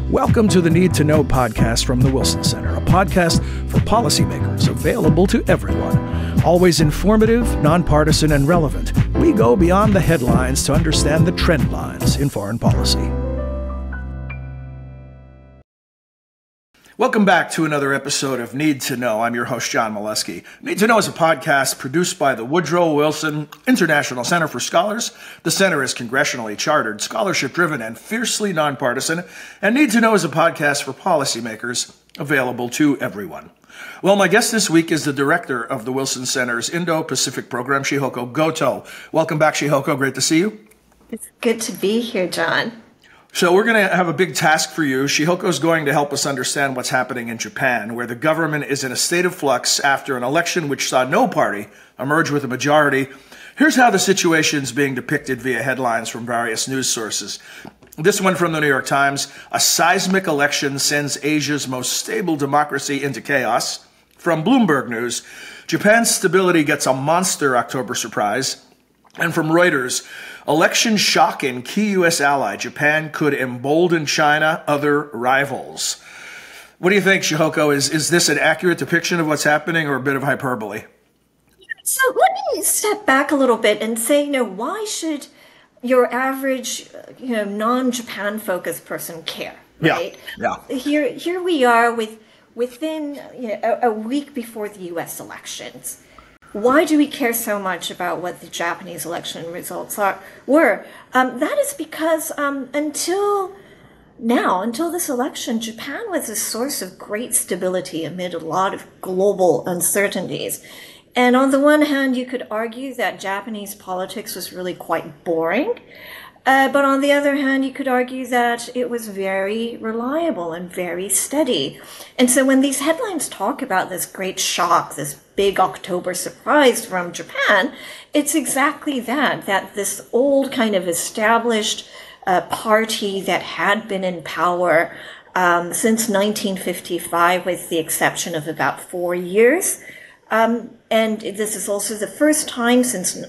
Welcome to the Need to Know podcast from the Wilson Center, a podcast for policymakers available to everyone. Always informative, nonpartisan, and relevant, we go beyond the headlines to understand the trend lines in foreign policy. Welcome back to another episode of Need to Know. I'm your host, John Milewski. Need to Know is a podcast produced by the Woodrow Wilson International Center for Scholars. The center is congressionally chartered, scholarship-driven, and fiercely nonpartisan. And Need to Know is a podcast for policymakers available to everyone. Well, my guest this week is the director of the Wilson Center's Indo-Pacific Program, Shihoko Goto. Welcome back, Shihoko. Great to see you. It's good to be here, John. So we're going to have a big task for you. Shihoko's going to help us understand what's happening in Japan, where the government is in a state of flux after an election which saw no party emerge with a majority. Here's how the situation is being depicted via headlines from various news sources. This one from the New York Times: a seismic election sends Asia's most stable democracy into chaos. From Bloomberg News: Japan's stability gets a monster October surprise. And from Reuters: election shock in key U.S. ally. Japan could embolden China, other rivals. What do you think, Shihoko? Is this an accurate depiction of what's happening or a bit of hyperbole? So let me step back a little bit and say, why should your average, non-Japan focused person care, right? Yeah. Here we are within a week before the U.S. elections. Why do we care so much about what the Japanese election results were? That is because until this election, Japan was a source of great stability amid a lot of global uncertainties. And on the one hand, you could argue that Japanese politics was really quite boring. But on the other hand, you could argue that it was very reliable and very steady. And so when these headlines talk about this great shock, this big October surprise from Japan, it's exactly that this old kind of established party that had been in power since 1955, with the exception of about 4 years. And this is also the first time since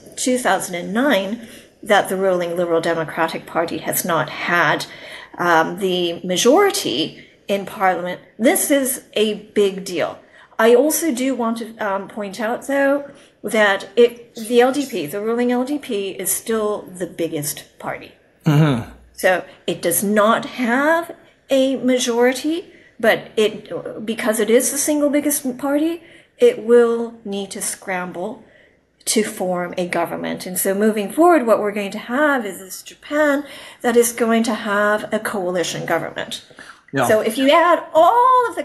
2009 that the ruling Liberal Democratic Party has not had the majority in Parliament. This is a big deal. I also do want to point out, though, that the LDP, the ruling LDP, is still the biggest party. Mm-hmm. So it does not have a majority, but because it is the single biggest party, it will need to scramble to form a government. And so moving forward, what we're going to have is this Japan that is going to have a coalition government. Yeah. So if you add all of the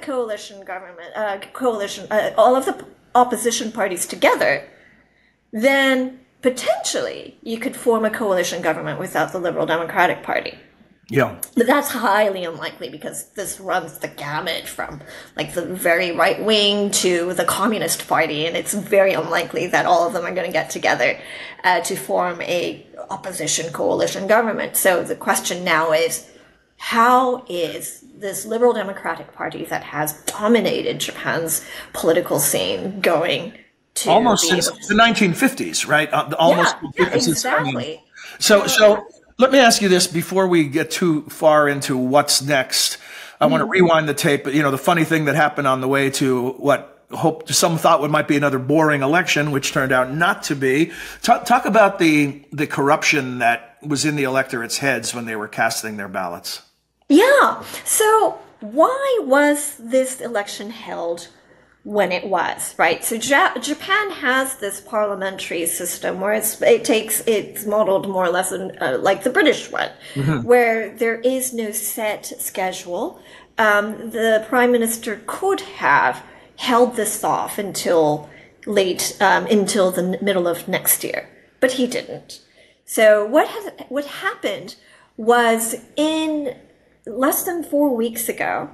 all of the opposition parties together, then potentially you could form a coalition government without the Liberal Democratic Party. Yeah. But that's highly unlikely because this runs the gamut from the very right wing to the Communist Party, and it's very unlikely that all of them are going to get together to form a opposition coalition government. So the question now is, how is this Liberal Democratic Party that has dominated Japan's political scene going to almost since the 1950s, right? Almost. Yeah, exactly. So let me ask you this before we get too far into what's next. I want to rewind the tape. The funny thing that happened on the way to what some thought might be another boring election, which turned out not to be. Talk about the corruption that was in the electorate's heads when they were casting their ballots. Yeah. So why was this election held when it was, right? So Japan has this parliamentary system where it's modeled more or less like the British one, mm-hmm. where there is no set schedule. The prime minister could have held this off until the middle of next year, but he didn't. So what happened was, in less than 4 weeks ago,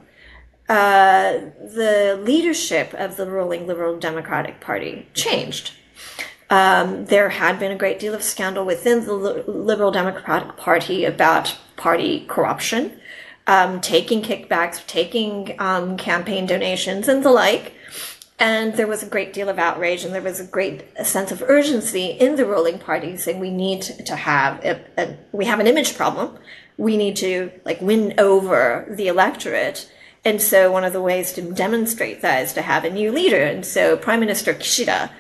the leadership of the ruling Liberal Democratic Party changed. There had been a great deal of scandal within the Liberal Democratic Party about party corruption, taking kickbacks, taking campaign donations and the like. And there was a great deal of outrage, and there was a great sense of urgency in the ruling party saying we need to have we have an image problem. we need to like win over the electorate. And so one of the ways to demonstrate that is to have a new leader. And so Prime Minister Kishida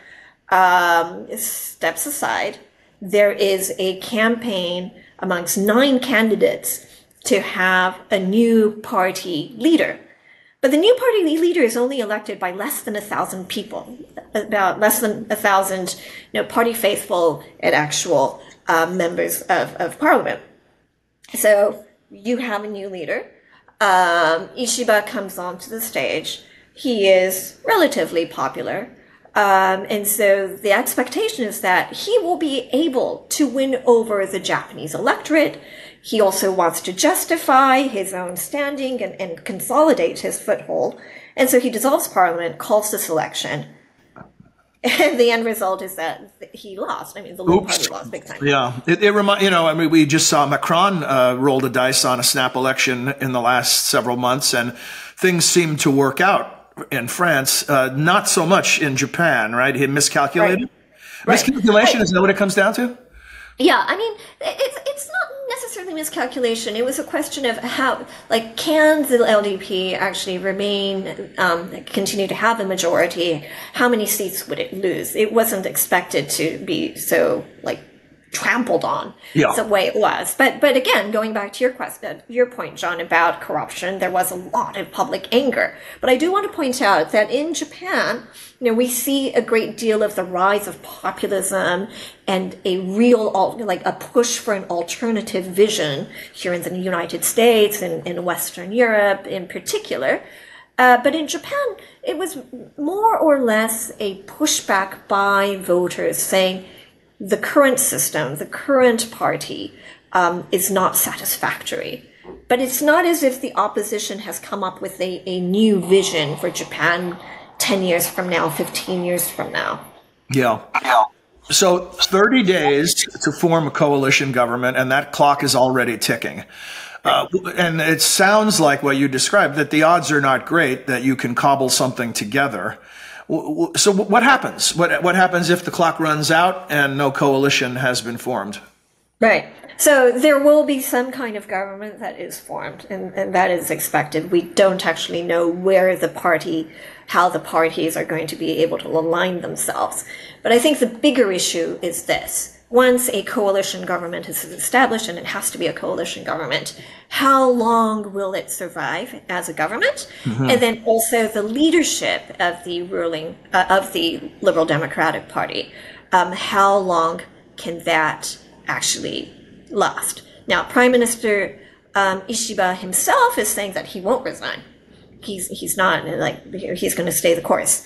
steps aside. There is a campaign amongst 9 candidates to have a new party leader. But the new party leader is only elected by less than 1,000 people, about less than 1,000, party faithful and actual members of parliament. So you have a new leader. Ishiba comes onto the stage. He is relatively popular. And so the expectation is that he will be able to win over the Japanese electorate. He also wants to justify his own standing and consolidate his foothold. And so he dissolves parliament, calls this election. And the end result is that he lost. I mean, the Labour Party lost big time. Yeah. We just saw Macron roll the dice on a snap election in the last several months, and things seem to work out in France. Not so much in Japan, right? He miscalculated. Right. Miscalculation, right. Is that what it comes down to? Yeah, I mean, it's not necessarily miscalculation. It was a question of how, like, can the LDP actually continue to have a majority? How many seats would it lose? It wasn't expected to be so, like, trampled on the way it was. But again, going back to your point, John, about corruption, there was a lot of public anger. But I do want to point out that in Japan, we see a great deal of the rise of populism and a real, a push for an alternative vision here in the United States and in Western Europe in particular. But in Japan, it was more or less a pushback by voters saying, the current system, the current party, is not satisfactory. But it's not as if the opposition has come up with a new vision for Japan 10 years from now, 15 years from now. Yeah. So 30 days to form a coalition government, and that clock is already ticking. And it sounds like what you described, that the odds are not great that you can cobble something together. So what happens? What happens if the clock runs out and no coalition has been formed? Right. So there will be some kind of government that is formed, and that is expected. We don't actually know how the parties are going to be able to align themselves. But I think the bigger issue is this. Once a coalition government is established, and it has to be a coalition government, how long will it survive as a government? Mm-hmm. And then also the leadership of the Liberal Democratic Party. How long can that actually last? Now, Prime Minister Ishiba himself is saying that he won't resign. He's not, he's going to stay the course.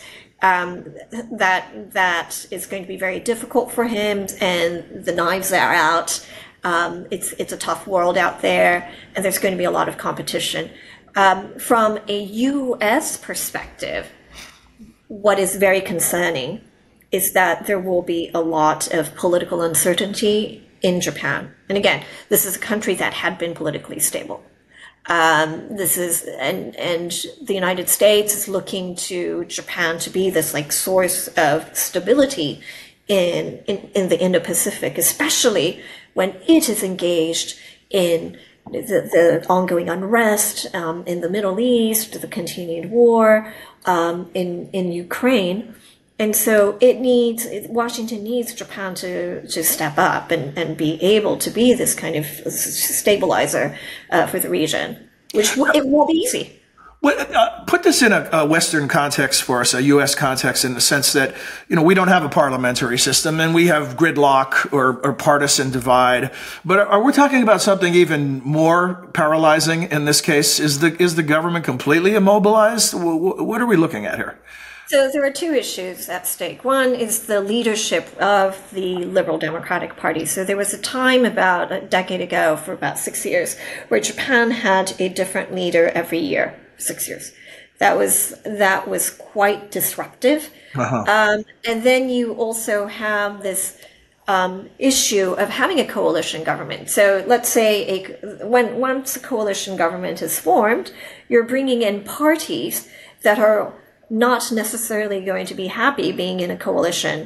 That is going to be very difficult for him, and the knives are out. It's a tough world out there, and there's going to be a lot of competition. From a U.S. perspective, what is very concerning is that there will be a lot of political uncertainty in Japan. And again, this is a country that had been politically stable. And the United States is looking to Japan to be this source of stability in the Indo-Pacific, especially when it is engaged in the ongoing unrest in the Middle East, the continued war in Ukraine. And so Washington needs Japan to step up and be able to be this kind of stabilizer for the region, which it won't be easy. Put this in a Western context for us, a U.S. context, in the sense that, we don't have a parliamentary system and we have gridlock or partisan divide. But are we talking about something even more paralyzing in this case? Is the government completely immobilized? What are we looking at here? So there are two issues at stake. One is the leadership of the Liberal Democratic Party. So there was a time about a decade ago, for about 6 years, where Japan had a different leader every year, 6 years. That was quite disruptive. Uh-huh. And then you also have this issue of having a coalition government. So let's say once a coalition government is formed, you're bringing in parties that are not necessarily going to be happy being in a coalition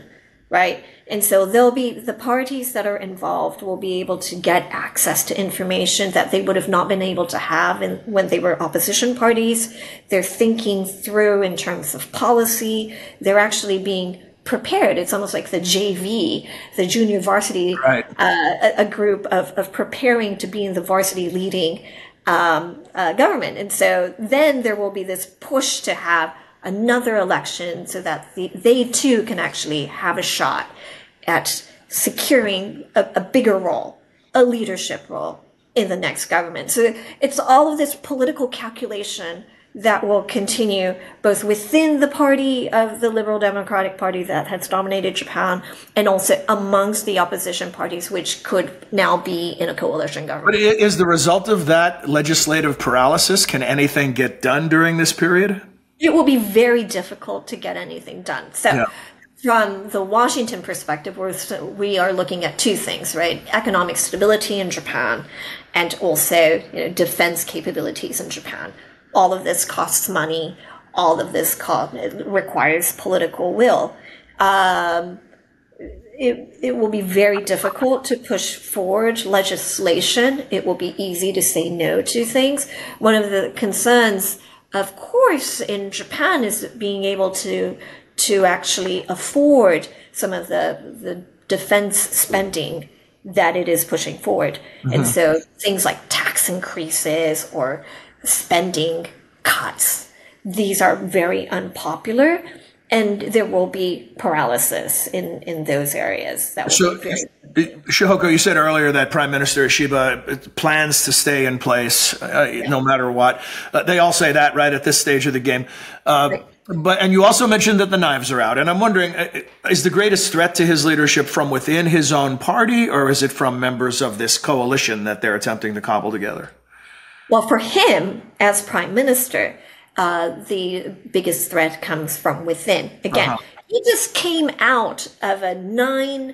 right? And so they'll be, the parties that are involved will be able to get access to information that they would have not been able to have when they were opposition parties. They're thinking through in terms of policy. They're actually being prepared. It's almost like the JV, the junior varsity, Right. A group of preparing to be in the varsity leading government. And so then there will be this push to have another election so that they too can actually have a shot at securing a bigger role, a leadership role in the next government. So it's all of this political calculation that will continue both within the party of the Liberal Democratic Party that has dominated Japan and also amongst the opposition parties, which could now be in a coalition government. But is the result of that legislative paralysis? Can anything get done during this period? It will be very difficult to get anything done. So Yeah. from the Washington perspective, we are looking at two things, right? Economic stability in Japan and also defense capabilities in Japan. All of this costs money. All of this requires political will. It will be very difficult to push forward legislation. It will be easy to say no to things. One of the concerns, of course, in Japan is being able to actually afford some of the defense spending that it is pushing forward. Mm-hmm. And so things like tax increases or spending cuts, these are very unpopular, and there will be paralysis in those areas. That will be very... Shihoko, you said earlier that Prime Minister Ishiba plans to stay in place no matter what. They all say that right at this stage of the game. Right. And you also mentioned that the knives are out. And I'm wondering, is the greatest threat to his leadership from within his own party, or is it from members of this coalition that they're attempting to cobble together? Well, for him, as Prime Minister, the biggest threat comes from within. Again, he just came out of nine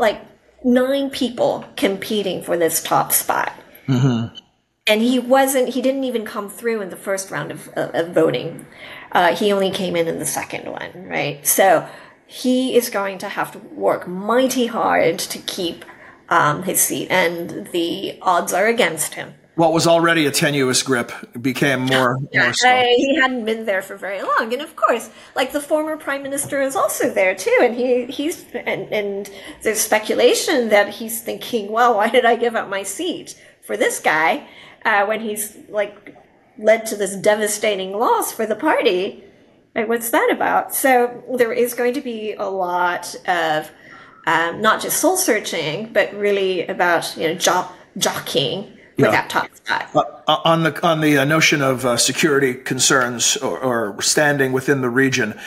people competing for this top spot. Mm-hmm. And he didn't even come through in the first round of voting. He only came in the second one, right? So he is going to have to work mighty hard to keep his seat, and the odds are against him. What was already a tenuous grip became more so. He hadn't been there for very long, and of course, like the former prime minister is also there too, and he's there's speculation that he's thinking, well, why did I give up my seat for this guy when he's like led to this devastating loss for the party? Like, what's that about? So there is going to be a lot of not just soul searching, but really about jockeying. For that top spot. On the notion of security concerns or standing within the region,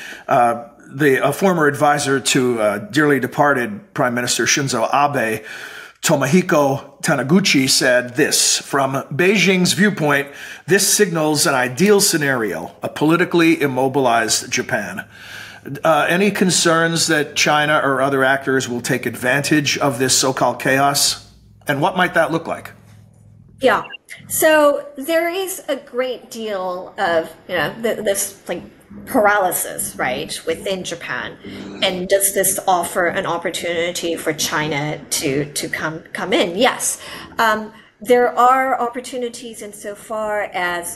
a former advisor to dearly departed Prime Minister Shinzo Abe, Tomohiko Taniguchi, said this: from Beijing's viewpoint, this signals an ideal scenario, a politically immobilized Japan. Any concerns that China or other actors will take advantage of this so-called chaos? And what might that look like? Yeah, so there is a great deal of this like paralysis, right, within Japan, and does this offer an opportunity for China to come in? Yes, there are opportunities insofar as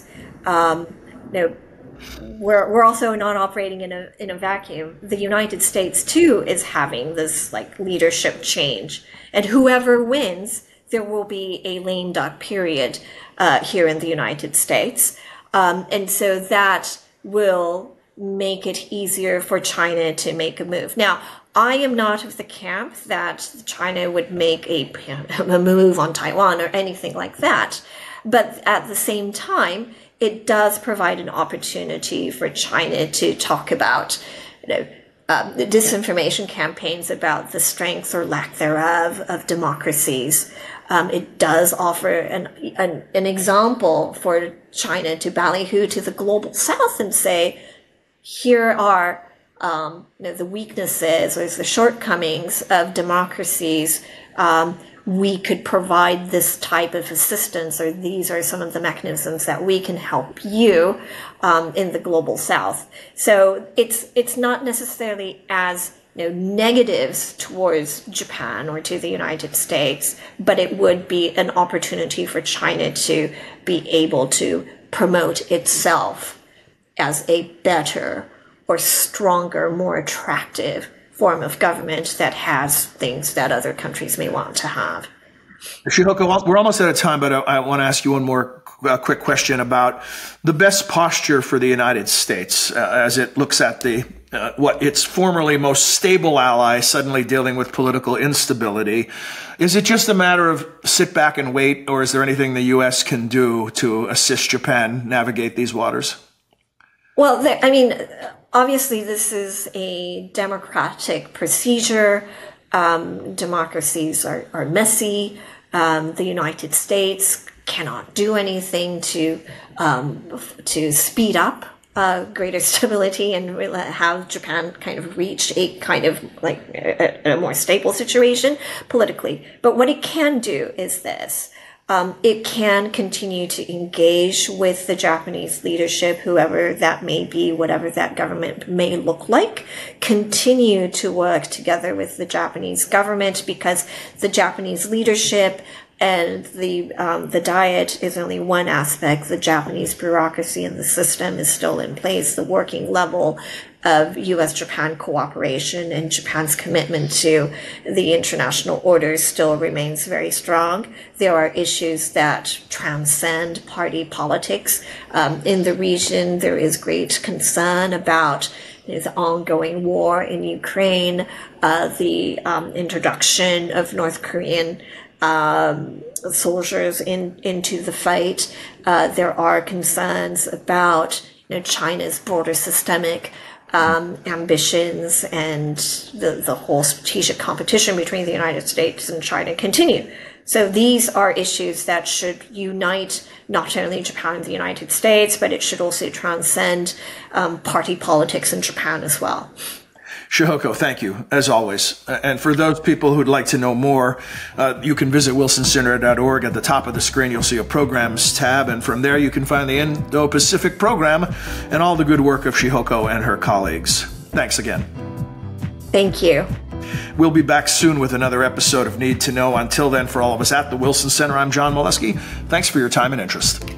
we're also not operating in a vacuum. The United States too is having this like leadership change, and whoever wins, there will be a lame duck period here in the United States. And so that will make it easier for China to make a move. Now, I am not of the camp that China would make a move on Taiwan or anything like that. But at the same time, it does provide an opportunity for China to talk about the disinformation campaigns about the strength or lack thereof of democracies. It does offer an example for China to ballyhoo to the global south and say, here are the weaknesses or the shortcomings of democracies. We could provide this type of assistance, or these are some of the mechanisms that we can help you in the global south. So it's not necessarily as negatives towards Japan or to the United States, but it would be an opportunity for China to be able to promote itself as a better or stronger, more attractive form of government that has things that other countries may want to have. Shihoko, we're almost out of time, but I want to ask you one more quick question about the best posture for the United States as it looks at what its formerly most stable ally suddenly dealing with political instability. Is it just a matter of sit back and wait, or is there anything the U.S. can do to assist Japan navigate these waters? Well, obviously this is a democratic procedure. Democracies are messy. The United States cannot do anything to speed up greater stability and have Japan kind of reach a kind of a more stable situation politically. But what it can do is this. It can continue to engage with the Japanese leadership, whoever that may be, whatever that government may look like, continue to work together with the Japanese government, because the Japanese leadership and the diet is only one aspect. The Japanese bureaucracy and the system is still in place. The working level of U.S. Japan cooperation and Japan's commitment to the international order still remains very strong. There are issues that transcend party politics. In the region, there is great concern about the ongoing war in Ukraine, the introduction of North Korean soldiers into the fight. There are concerns about China's broader systemic ambitions, and the whole strategic competition between the United States and China continue. So these are issues that should unite not only Japan and the United States, but it should also transcend party politics in Japan as well. Shihoko, thank you, as always. And for those people who'd like to know more, you can visit wilsoncenter.org. At the top of the screen, you'll see a Programs tab, and from there you can find the Indo-Pacific Program and all the good work of Shihoko and her colleagues. Thanks again. Thank you. We'll be back soon with another episode of Need to Know. Until then, for all of us at the Wilson Center, I'm John Milewski. Thanks for your time and interest.